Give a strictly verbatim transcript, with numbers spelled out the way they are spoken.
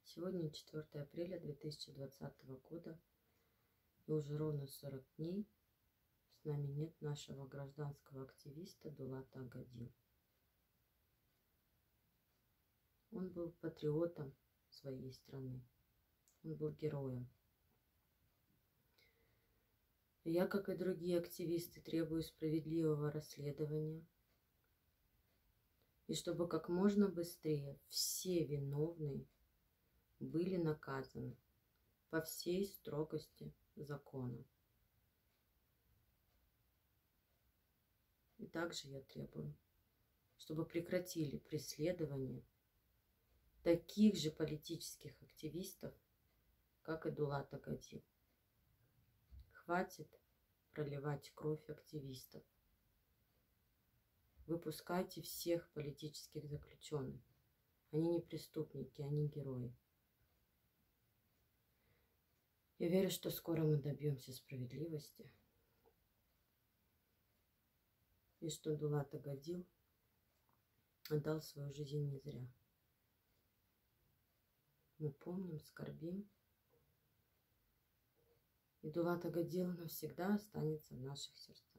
Сегодня четвёртое апреля две тысячи двадцатого года, и уже ровно сорок дней с нами нет нашего гражданского активиста Дулата Агадил. Он был патриотом своей страны, он был героем. И я, как и другие активисты, требую справедливого расследования, и чтобы как можно быстрее все виновные были наказаны по всей строгости закона. И также я требую, чтобы прекратили преследование таких же политических активистов, как и Дулат Агадил. Хватит проливать кровь активистов. Выпускайте всех политических заключенных. Они не преступники, они герои. Я верю, что скоро мы добьемся справедливости. И что Дулат Агадил отдал свою жизнь не зря. Мы помним, скорбим. И Дулат Агадил навсегда останется в наших сердцах.